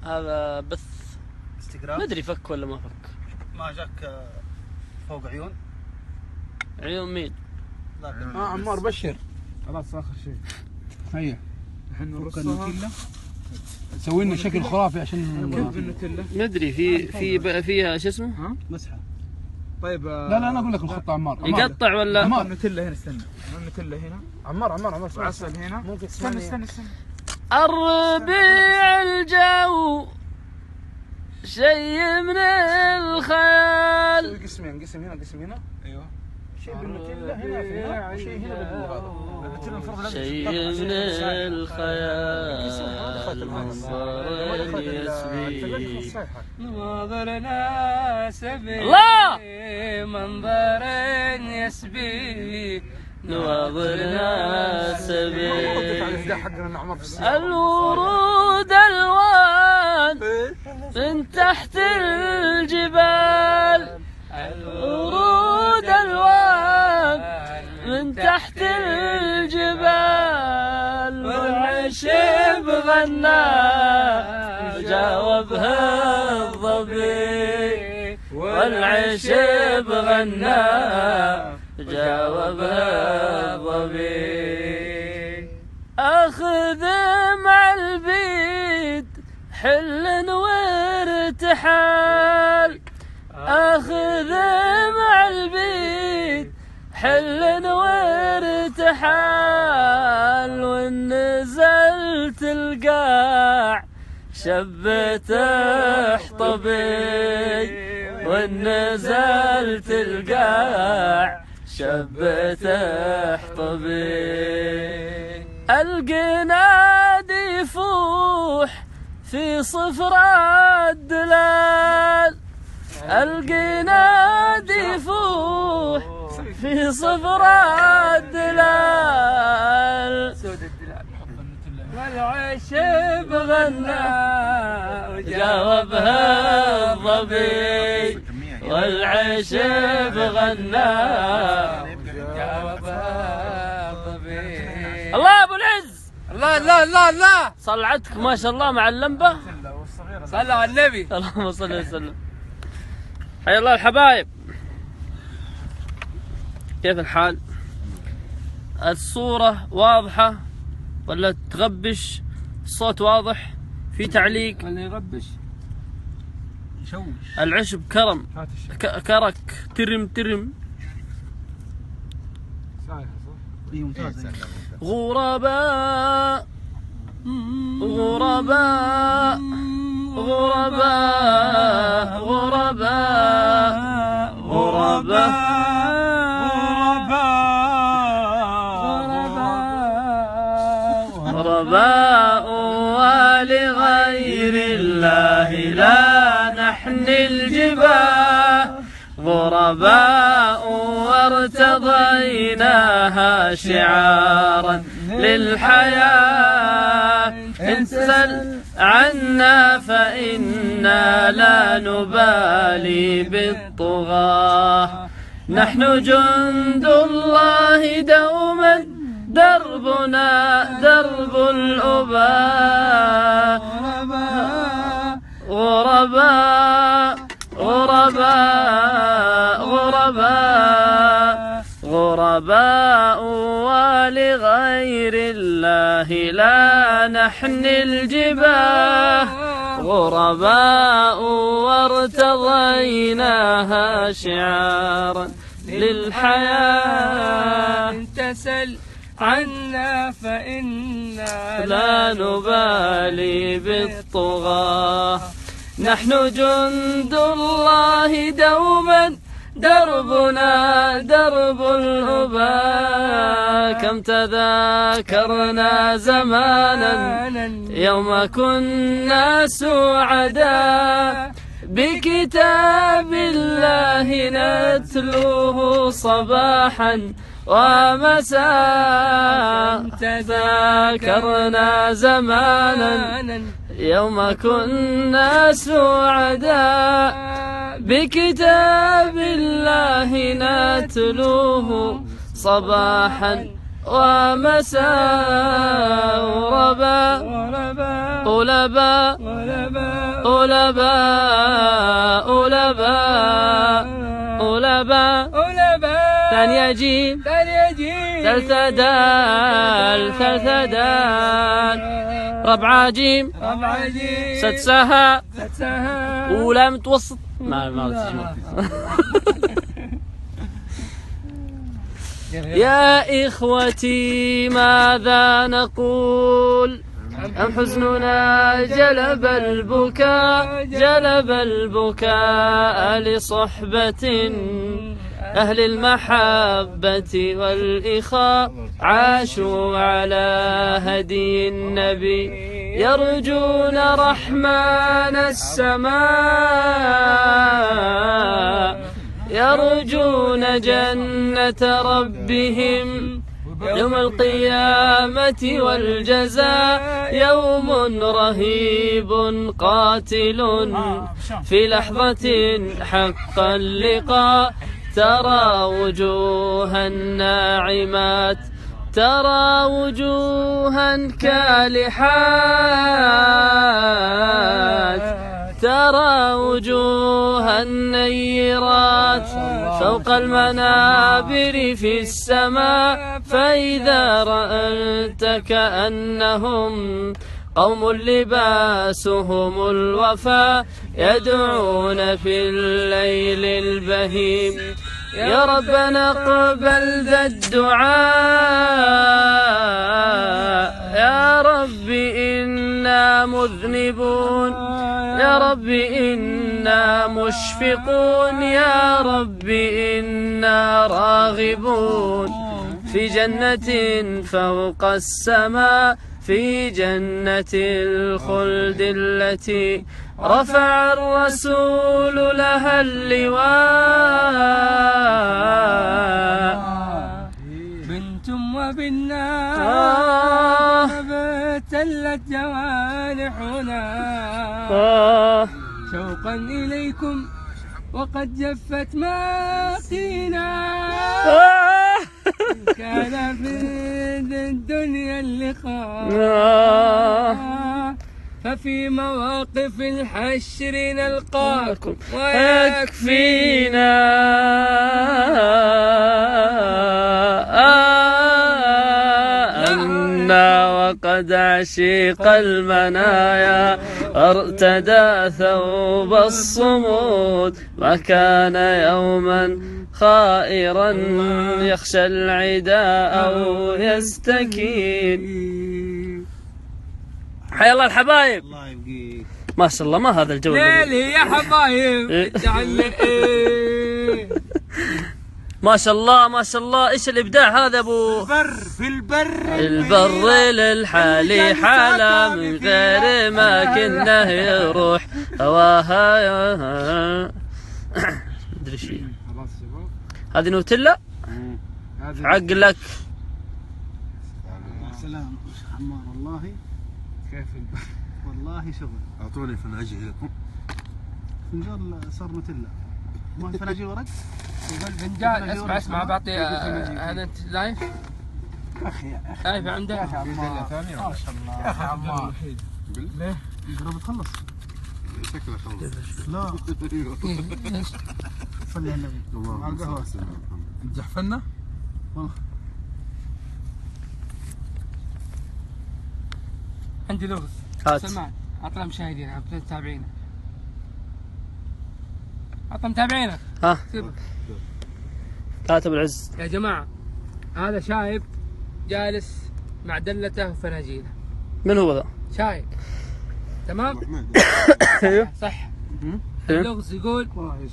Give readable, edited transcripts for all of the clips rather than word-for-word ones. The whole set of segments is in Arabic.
هذا بث انستغرام. ما ادري فك ولا ما فك. ما جاك فوق عيون؟ عيون مين؟ عمار بشر. خلاص اخر شيء. هيا الحين نرصها. سوي لنا شكل خرافي عشان كيف بالنوتيلا؟ ما ادري فيها شو اسمه؟ ها؟ مسحه. طيب لا انا اقول لك الخطه عمار. يقطع ولا؟ عمار النوتيلا هنا، استنى. النوتيلا هنا. عمار وعسل هنا. ممكن استنى. الربيع الجو شيء من الخيال. قسم هنا. ايوه. شيء بالنوتيلا هنا وشيء هنا بالبلغ. شيء من الخيال منظر يسبي ناظرنا سبي منظر يسبي نواظرنا سبي الورود الوان من تحت الجبال الورود الوان من تحت الجبال والعشب غنى جاوبها الظبي والعشب غنى جاوبها الظبي اخذ مع البيد حل وارتحال اخذ مع البيد حل وارتحال وان نزلت القاع شبت احطبي وان نزلت القاع شبت احطبي القناد يفوح في صفر الدلال القناد يفوح في صفر الدلال والعشب غنى وجاوبها الظبي والعشب غنى جاوبها الظبي. الله ابو العز. الله صلعتك ما شاء الله مع اللمبه. صلوا على النبي. اللهم صل وسلم. حيا الله الحبايب، كيف الحال؟ الصورة واضحة ولا تغبش؟ الصوت واضح؟ في تعليق؟ اللي يغبش يشوش. العشب كرم كرك ترم غرباء غرباء غرباء غرباء غرباء غرباء ولغير الله لا نحني الجباه غرباء وارتضيناها شعارا للحياة إن سل عنا فإنا لا نبالي بالطغاة نحن جند الله دوما دربنا درب الأباء غرباء غرباء غرباء غرباء ولغير الله لا نحني الجباه غرباء وارتضيناها شعارا للحياة تسل عنا فإنا لا نبالي بالطغاة نحن جند الله دوما دربنا درب الأباء كم تذاكرنا زمانا يوم كنا سعداء بكتاب الله نتلوه صباحا ومساء تذاكرنا زمانا يوم كنا سعداء بكتاب الله نتلوه صباحا ومساء غرباء غرباء أولباء ثانية جيم ثالثة دال رابعة جيم سدسها أولى متوسط ما يا إخوتي ماذا نقول أم حزننا جلب البكاء لصحبة أهل المحبة والإخاء عاشوا على هدي النبي يرجون رحمن السماء يرجون جنة ربهم يوم القيامة والجزاء يوم رهيب قاتل في لحظة حق اللقاء ترى وجوها ناعمات ترى وجوها كالحات ترى وجوها نيرات فوق المنابر في السماء فإذا رأيت كأنهم قوم لباسهم الوفاء يدعون في الليل البهيم يا ربنا اقبل ذا الدعاء يا رب إنا مذنبون يا رب إنا مشفقون يا رب إنا راغبون في جنة فوق السماء في جنة الخلد التي رفع الرسول لها اللواء بنتم وبالنار ابتلت جوانحنا شوقا إليكم وقد جفت ماقينا كان في الدنيا اللقاء ففي مواقف الحشر نلقاكم ويكفينا أنا وقد عشيق المنايا ارتدى ثوب الصمود ما كان يوما خائرا يخشى العداء أو يستكين. حيا الله الحبايب. الله يبقيك. ما شاء الله ما هذا الجو ليلي يا حبايب ما شاء الله ما شاء الله. ايش الابداع هذا ابو في البر للحالي حالة من غير ما كنه يروح هواها. مدري شي هذه نوتيلا عقلك. سلام عمار والله كيف والله شغل. اعطوني فناجيل لكم. فنجان صار نوتيلا. ما في فناجيل ورق؟ يقول فنجان. اسمع بعطي هذا انت لايف؟ لايف عندك؟ ما شاء الله يا اخي عمار. ليه؟ قرب تخلص. شكله خلص. لا صلي على النبي. مع القهوة. جحفلنا؟ عندي لغز. هات. سمع عطنا مشاهدين عطنا متابعينا. عطنا متابعينا. ها هات ابو العز. يا جماعة هذا شايب جالس مع دلته وفناجيله. من هو ذا؟ شايب تمام؟ ايوه صح. اللغز يقول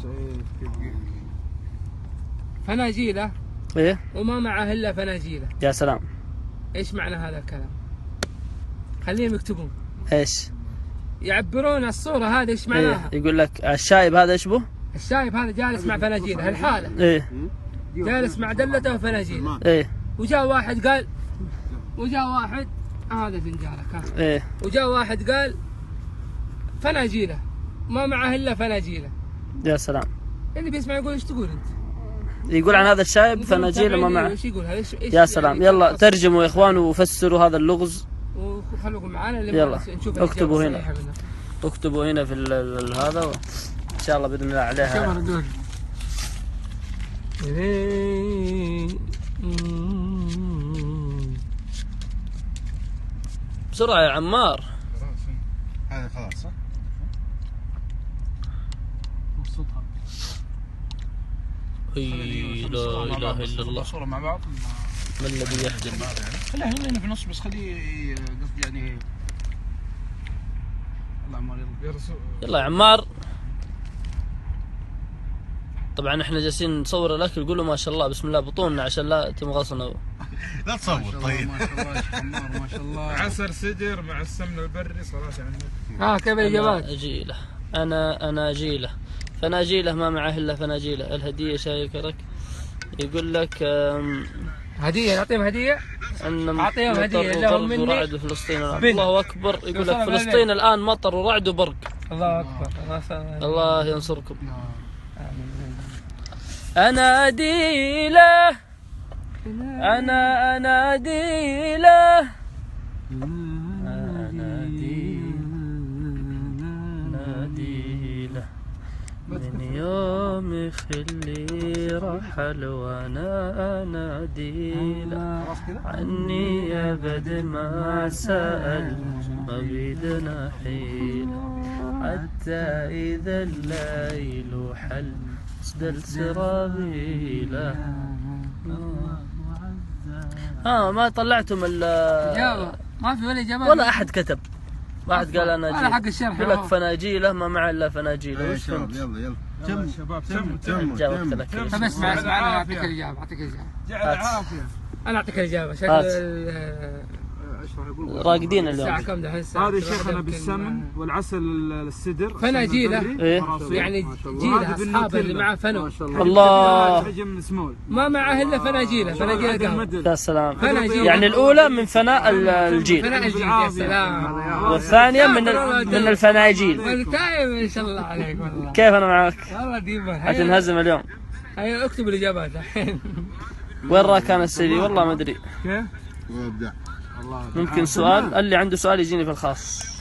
فناجيله ايه وما معه الا فناجيله. يا سلام. ايش معنى هذا الكلام؟ خليهم يكتبون. ايش؟ يعبرون الصورة هذه ايش إيه. معناها؟ يقول لك الشايب هذا ايش به؟ الشايب هذا جالس مع فناجيله هالحالة. ايه جالس مع دلته وفناجيله. ايه وجاء واحد قال هذا فنجالك ها. ايه وجاء واحد قال فناجيله ما معه الا فناجيله. يا سلام. اللي بيسمع يقول ايش تقول انت؟ يقول عن هذا الشايب فناجيله ما معه. ايش يقول هذا؟ يا سلام. يلا ترجموا يا اخوان وفسروا هذا اللغز. وخلوكم معنا يلا نشوف اكتبوا هنا. اكتبوا هنا في هذا ان شاء الله باذن الله عليها. بسرعة يا عمار. هذا خلاص صح؟ وسطها. لا اله الا الله. صورة مع بعض. ما الذي يهدم؟ خليها هنا في النص بس خليه قصدي يعني. الله عمار يلا. يلا يا عمار. طبعا احنا جالسين نصور الاكل، قولوا ما شاء الله بسم الله بطوننا عشان لا تمغصنا. لا تصور طيب. ما شاء الله يا شيخ عمار ما شاء الله. عسل سدر مع السمن البري صلاة على النبي. ها كيف الاجابات؟ أجيله أنا أجيله فناجيله ما معه إلا فناجيله. الهدية شاكرك. يقول لك هدية نعطيهم هدية؟ أعطيهم هدية لهم مني. ورعد فلسطين. الله أكبر. يقول لك فلسطين الآن مطر ورعد وبرق. الله أكبر. الله ينصركم. أنا أديله أنا أديله من يوم خلي رحل وانا اناديله عني ابد ما سأل ما بيدنا حيله حتى اذا الليل حل سدل سرابيله. ما طلعتم إجابة ما في ولا إجابة ولا احد كتب. واحد قال انا أنا حق الشرح. يقول لك فناجيله ما معه الا فناجيله. يا وش شباب فهمت؟ يلا يلا. تم شباب تم. جاء وقت لك. طب اسمع انا اعطيك الاجابه جعل العافية. انا اعطيك الاجابه. شكل راقدين اليوم. الساعه كم دحين؟ الساعه هذا شيخنا بالسمن والعسل السدر. فناجيله إيه؟ يعني جيله اصحابه اللي معاه فنو. الله. حجم سمول. ما معه الا فناجيله قهوه. يا سلام. فناجيله يعني الاولى من فناء الجيل فناء الجيل. يا سلام. والثانيه من الفناجيل. والتايم ما شاء الله عليك والله. كيف انا معك؟ والله ديما حتنهزم اليوم. هيا اكتب الاجابات الحين. وين راكان السيدي؟ والله ما ادري. كيف؟ وابدع. ممكن سؤال اللي عنده سؤال يجيني في الخاص.